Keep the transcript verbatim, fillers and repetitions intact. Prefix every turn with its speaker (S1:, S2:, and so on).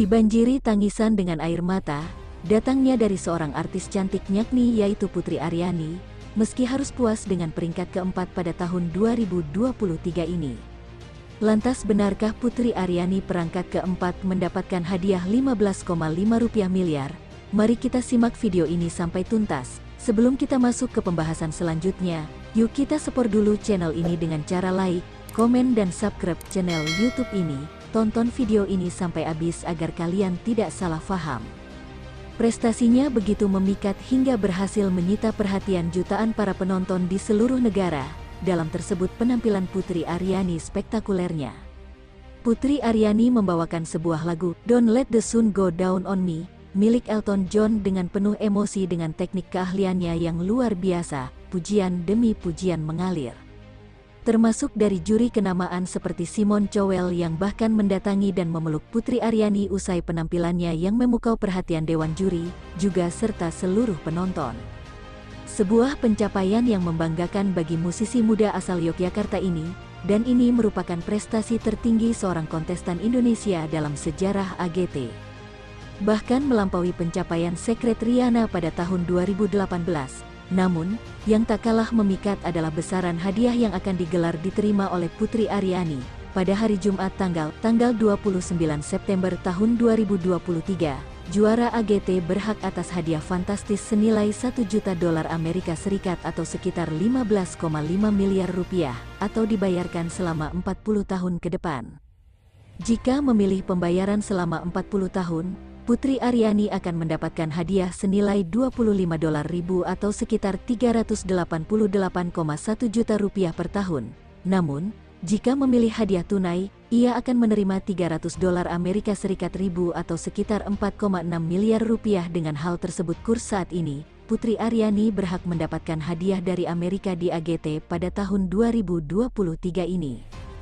S1: Dibanjiri tangisan dengan air mata, datangnya dari seorang artis cantik yakni yaitu Putri Aryani, meski harus puas dengan peringkat keempat pada tahun dua ribu dua puluh tiga ini. Lantas benarkah Putri Aryani perangkat keempat mendapatkan hadiah lima belas koma lima rupiah miliar? Mari kita simak video ini sampai tuntas. Sebelum kita masuk ke pembahasan selanjutnya, yuk kita support dulu channel ini dengan cara like, komen dan subscribe channel YouTube ini. Tonton video ini sampai habis agar kalian tidak salah paham. Prestasinya begitu memikat hingga berhasil menyita perhatian jutaan para penonton di seluruh negara. Dalam tersebut penampilan Putri Aryani spektakulernya. Putri Aryani membawakan sebuah lagu, Don't Let the Sun Go Down on Me, milik Elton John dengan penuh emosi dengan teknik keahliannya yang luar biasa, pujian demi pujian mengalir. Termasuk dari juri kenamaan seperti Simon Cowell yang bahkan mendatangi dan memeluk Putri Aryani usai penampilannya yang memukau perhatian dewan juri, juga serta seluruh penonton. Sebuah pencapaian yang membanggakan bagi musisi muda asal Yogyakarta ini, dan ini merupakan prestasi tertinggi seorang kontestan Indonesia dalam sejarah A G T. Bahkan melampaui pencapaian Secret Riana pada tahun dua ribu delapan belas. Namun, yang tak kalah memikat adalah besaran hadiah yang akan digelar diterima oleh Putri Aryani pada hari Jumat tanggal tanggal dua puluh sembilan September tahun dua ribu dua puluh tiga. Juara A G T berhak atas hadiah fantastis senilai satu juta dolar Amerika Serikat atau sekitar lima belas koma lima miliar rupiah atau dibayarkan selama empat puluh tahun ke depan. Jika memilih pembayaran selama empat puluh tahun, Putri Aryani akan mendapatkan hadiah senilai dua puluh lima dolar ribu atau sekitar tiga ratus delapan puluh delapan koma satu juta rupiah per tahun. Namun, jika memilih hadiah tunai, ia akan menerima tiga ratus dolar Amerika Serikat ribu atau sekitar empat koma enam miliar rupiah. Dengan hal tersebut kurs saat ini, Putri Aryani berhak mendapatkan hadiah dari Amerika di A G T pada tahun dua ribu dua puluh tiga ini.